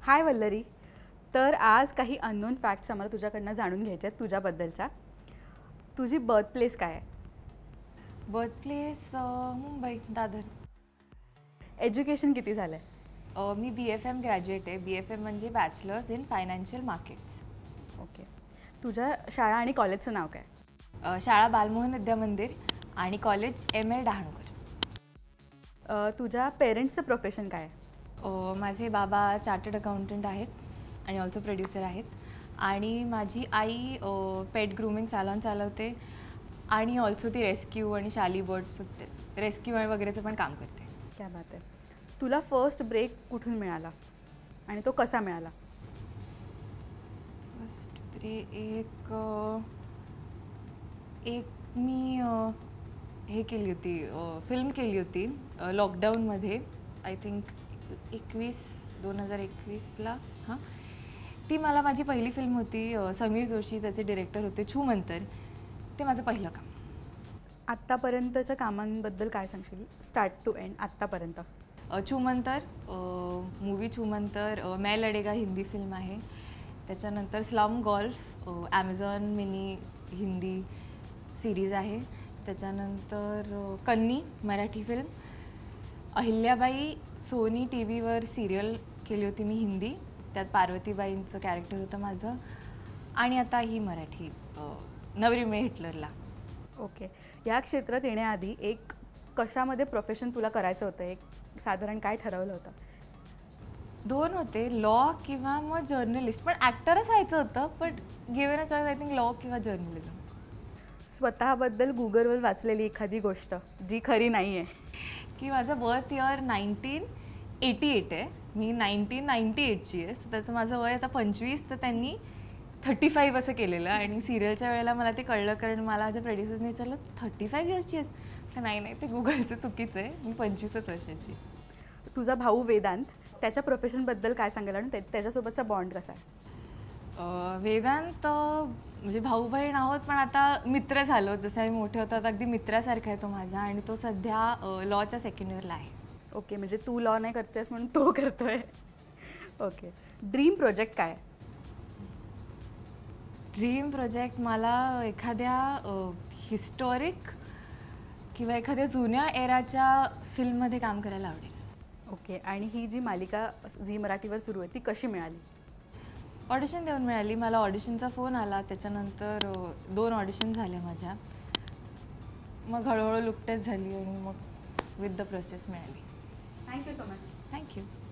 हाय वल्लरी. तर आज काही अननोन फॅक्ट्स आम्हाला तुझ्याकडनं जाणून घ्यायच्या आहेत तुझ्याबद्दलच्या. तुझी बर्थ प्लेस काय आहे? Birth place Mumbai, Dadar. Education किती झालं आहे? मी BFM ग्रॅज्युएट आहे. BFM म्हणजे bachelors in financial markets. Okay. तुझ्या शाळा आणि कॉलेजचं नाव काय? शाळा बालमोहन विद्या मंदिर आणि कॉलेज ML डहाणूकर. तुझ्या पेरेंट्सचं प्रोफेशन काय आहे? माझे बाबा चार्टर्ड अकाउंटंट आहेत आणि ऑल्सो प्रोड्युसर आहेत. आणि माझी आई पेट ग्रूमिंग सॅलॉन चालवते आणि ऑल्सो ती रेस्क्यू आणि शाली बर्ड्स रेस्क्यू वगैरेचं पण काम करते. क्या बात आहे. तुला फर्स्ट ब्रेक कुठून मिळाला आणि तो कसा मिळाला? फर्स्ट ब्रेक एक मी हे केली होती, फिल्म केली होती लॉकडाऊनमध्ये. आय थिंक 2021ला. हां, ती मला माझी पहिली फिल्म होती. समीर जोशी त्याचे डिरेक्टर होते. छू मंतर, ते माझं पहिलं काम. आत्तापर्यंतच्या कामांबद्दल काय सांगशील, स्टार्ट टू एंड आत्तापर्यंत? छू मंतर मूवी, छू मंतर मैं लडेगा हिंदी फिल्म आहे. त्याच्यानंतर slum golf Amazon mini Hindi series आहे. त्याच्यानंतर Kanni Marathi film. Ahilyabai Sony TV वर सिरियल केली होती मी हिंदी, त्यात पार्वतीबाईंचं कॅरेक्टर होतं माझं. आणि आता ही मराठी नवरी मे हिटलरला. ओके. या क्षेत्रात येण्याआधी एक कशामध्ये प्रोफेशन तुला करायचं होतं? एक साधारण काय ठरवलं होतं? 2 होते, लॉ किंवा मग जर्नलिस्ट. पण ॲक्टरच व्हायचं होतं, but given a choice I think law किंवा जर्नलिझम. स्वतःबद्दल गुगलवर वाचलेली एखादी गोष्ट जी खरी नाही आहे? की माझं बर्थ इयर 1988 आहे. मी 1998ची आहे. सो त्याचं माझं वय आता 25, तर त्यांनी 35 असं केलेलं. आणि सिरियलच्या वेळेला मला ते कळलं, कारण मला माझ्या प्रोड्युसर्सने विचारलं 35 इयर्सची आहेस? नाही, ते गुगलचं चुकीचं आहे. मी 25च वर्षाची. तुझा भाऊ वेदांत, त्याच्या प्रोफेशनबद्दल काय सांगाल आणि त्याच्यासोबतचा बॉन्ड कसा आहे? वेदांत म्हणजे भाऊ बहीण आहोत, पण आता मित्र झालो. जसं आम्ही मोठे होतो आता अगदी मित्रासारखा आहे तो माझा. आणि तो सध्या लॉच्या सेकंड इयरला आहे. ओके, म्हणजे तू लॉ नाही करतेस म्हणून तो करतोय. ओके. ड्रीम प्रोजेक्ट काय? ड्रीम प्रोजेक्ट मला एखाद्या हिस्टॉरिक किंवा एखाद्या जुन्या एराच्या फिल्ममध्ये काम करायला आवडेल. ओके. आणि ही जी मालिका झी मराठीवर सुरू आहे ती कशी मिळाली? ऑडिशन देऊन मिळाली. मला ऑडिशनचा फोन आला. त्याच्यानंतर 2 ऑडिशन झाल्या माझ्या. मग हळूहळू लुक टेस्ट झाली आणि मग विथ द प्रोसेस मिळाली. Thank you so much. थँक्यू.